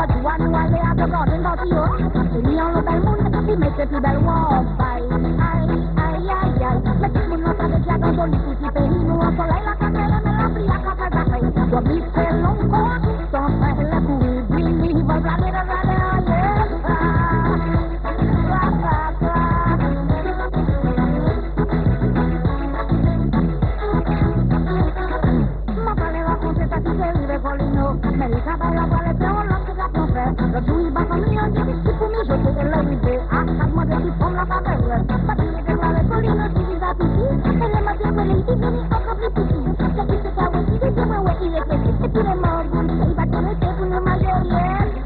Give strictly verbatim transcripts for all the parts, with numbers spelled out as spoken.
toi nous aller à de garden party, oh. C'est mis en l'hôtel monde, qui met ses plus belles robes. Aïe, aïe, aïe, aïe, aïe. Mais tout le monde n'a pas déjà dans son lit, petit pays, nous en soleil, la candelle, mais la pluie, la café, café. Doit vite faire long corps, sans faire la couille, bini, va blader, blader, aïe, America bella vuole più la sua caffè la giù va con mio di si come gioco della vita a calma di con la favela ma dire che vale colina si da tutti e le magie quelle di vieni a capire se ti se fa vuoi di come vuoi dire che ti ti remorgo sei battone che una maggiore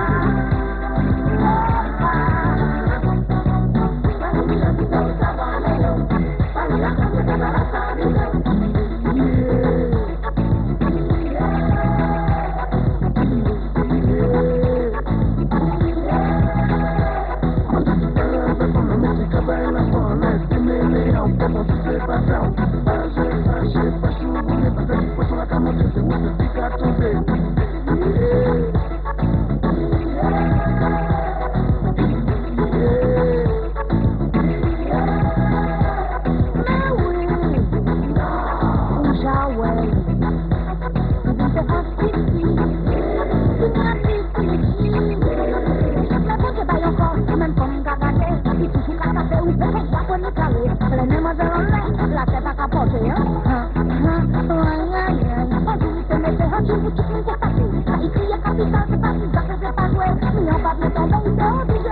la testa capote, eh? Ah, ah, ai, ai, oggi se mette oggi un cucciolo in testa qui, i cria capitale, passi, già che se fa due, mio padre sta lontano.